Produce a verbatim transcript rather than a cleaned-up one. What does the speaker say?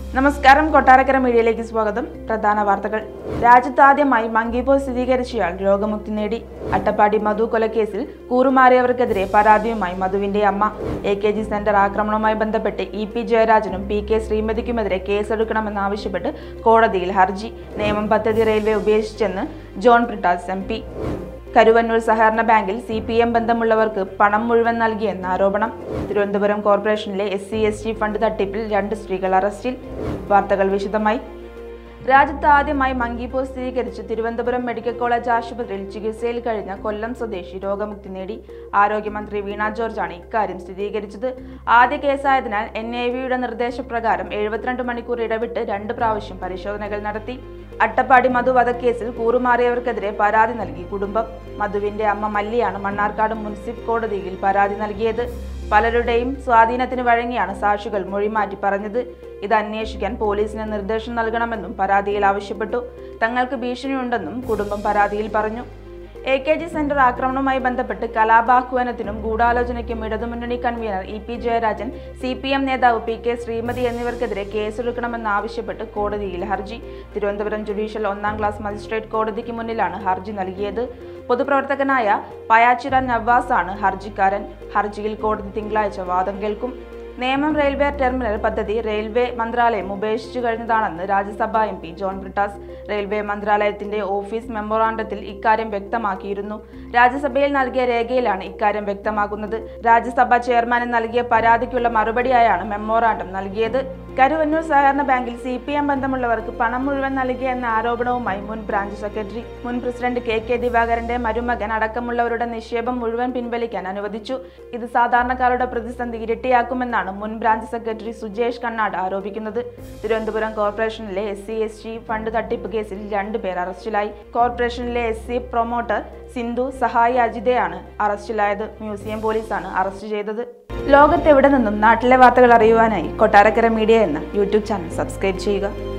നമസ്കാരം, കൊട്ടാരക്കര മീഡിയയിലേക്ക് സ്വാഗതം. പ്രധാന വാർത്തകൾ. രാജ്യത്താദ്യമായി മങ്കിപോക്സ് സ്ഥിരീകരിച്ചയാൾ രോഗമുക്തി നേടി. അട്ടപ്പാടി മധു കൊലക്കേസിൽ കൂറുമാറിയവർക്കെതിരെ പരാതിയുമായി മധുവിന്റെ അമ്മ. എ കെ ജി സെന്റർ ആക്രമണവുമായി ബന്ധപ്പെട്ട് ഇ പി ജയരാജനും പി കെ ശ്രീമതിക്കുമെതിരെ കേസെടുക്കണമെന്നാവശ്യപ്പെട്ട് കോടതിയിൽ ഹർജി. നേമം പദ്ധതി റെയിൽവേ ഉപേക്ഷിച്ചെന്ന് ജോൺ ബ്രിട്ടാസ് എം പി. കരുവന്നൂർ സഹകരണ ബാങ്കിൽ സി പി എം ബന്ധമുള്ളവർക്ക് പണം മുഴുവൻ നൽകിയെന്ന ആരോപണം. തിരുവനന്തപുരം കോർപ്പറേഷനിലെ S C S T fund തട്ടിപ്പിൽ രണ്ട് സ്ത്രീകൾ അറസ്റ്റിൽ. വാർത്തകൾ വിശദമായി. രാജ്യത്ത് ആദ്യമായി മങ്കിപോക്സ് സ്ഥിരീകരിച്ച് തിരുവനന്തപുരം മെഡിക്കൽ കോളേജ് ആശുപത്രിയിൽ ചികിത്സയിൽ കഴിഞ്ഞ കൊല്ലം സ്വദേശി രോഗമുക്തി നേടി. ആരോഗ്യമന്ത്രി വീണ ജോർജാണ് ഇക്കാര്യം സ്ഥിരീകരിച്ചത്. ആദ്യ കേസായതിനാൽ എൻ ഐ വിയുടെ നിർദ്ദേശപ്രകാരം എഴുപത്തിരണ്ട് മണിക്കൂർ ഇടവിട്ട് രണ്ട് പ്രാവശ്യം പരിശോധനകൾ നടത്തി. അട്ടപ്പാടി മധു വധക്കേസിൽ കൂറുമാറിയവർക്കെതിരെ പരാതി നൽകി കുടുംബം. മധുവിന്റെ അമ്മ മല്ലിയാണ് മണ്ണാർക്കാട് മുനിസിപ്പൽ കോടതിയിൽ പരാതി നൽകിയത്. പലരുടെയും സ്വാധീനത്തിന് വഴങ്ങിയാണ് സാക്ഷികൾ മൊഴിമാറ്റി പറഞ്ഞത്. ഇത് അന്വേഷിക്കാൻ പോലീസിന് നിർദ്ദേശം നൽകണമെന്നും പരാതിയിൽ ആവശ്യപ്പെട്ടു. തങ്ങൾക്ക് ഭീഷണിയുണ്ടെന്നും കുടുംബം പരാതിയിൽ പറഞ്ഞു. എ കെ ജി സെന്റർ ആക്രമണവുമായി ബന്ധപ്പെട്ട് കലാപാഹ്വാനത്തിനും ഗൂഢാലോചനയ്ക്കും ഇടതുമുന്നണി കൺവീനർ E P Jayarajan, C P M നേതാവ് പി കെ ശ്രീമതി എന്നിവർക്കെതിരെ കേസെടുക്കണമെന്നാവശ്യപ്പെട്ട് കോടതിയിൽ ഹർജി. തിരുവനന്തപുരം ജുഡീഷ്യൽ ഒന്നാം ക്ലാസ് മജിസ്ട്രേറ്റ് കോടതിക്ക് മുന്നിലാണ് ഹർജി നൽകിയത്. പൊതുപ്രവർത്തകനായ പയാച്ചിറ നവാസാണ് ഹർജിക്കാരൻ. ഹർജിയിൽ കോടതി തിങ്കളാഴ്ച വാദം കേൾക്കും. നേമം റെയിൽവേ ടെർമിനൽ പദ്ധതി റെയിൽവേ മന്ത്രാലയം ഉപേക്ഷിച്ചു കഴിഞ്ഞതാണെന്ന് രാജ്യസഭാ M P John Brittas railway മന്ത്രാലയത്തിന്റെ ഓഫീസ് മെമ്മോറാണ്ടത്തിൽ ഇക്കാര്യം വ്യക്തമാക്കിയിരുന്നു. രാജ്യസഭയിൽ നൽകിയ രേഖയിലാണ് ഇക്കാര്യം വ്യക്തമാക്കുന്നത്. രാജ്യസഭാ ചെയർമാന് നൽകിയ പരാതിക്കുള്ള മറുപടിയായാണ് മെമ്മോറാണ്ടം നൽകിയത്. കരുവന്നൂർ സഹകരണ ബാങ്കിൽ സി പി എം ബന്ധമുള്ളവർക്ക് പണം മുഴുവൻ നൽകിയെന്ന ആരോപണവുമായി മുൻ ബ്രാഞ്ച് സെക്രട്ടറി മുൻ പ്രസിഡന്റ് കെ കെ ദിവാകരന്റെ മരുമകൻ അടക്കമുള്ളവരുടെ നിക്ഷേപം മുഴുവൻ പിൻവലിക്കാൻ അനുവദിച്ചു. ഇത് സാധാരണക്കാരുടെ പ്രതിസന്ധി ഇരട്ടിയാക്കുമെന്നാണ് മുൻ ബ്രാഞ്ച് സെക്രട്ടറി സുജേഷ് കണ്ണാട് ആരോപിക്കുന്നത്. തിരുവനന്തപുരം കോർപ്പറേഷനിലെ S C S T fund തട്ടിപ്പ് കേസിൽ രണ്ടുപേർ അറസ്റ്റിലായി. കോർപ്പറേഷനിലെ എസ് സി പ്രൊമോട്ടർ സിന്ധു സഹായി അജിതയാണ് അറസ്റ്റിലായത്. മ്യൂസിയം പോലീസാണ് അറസ്റ്റ് ചെയ്തത്. ലോകത്തെവിടെ നിന്നും നാട്ടിലെ വാർത്തകൾ അറിയുവാനായി കൊട്ടാരക്കര മീഡിയ എന്ന യൂട്യൂബ് ചാനൽ സബ്സ്ക്രൈബ് ചെയ്യുക.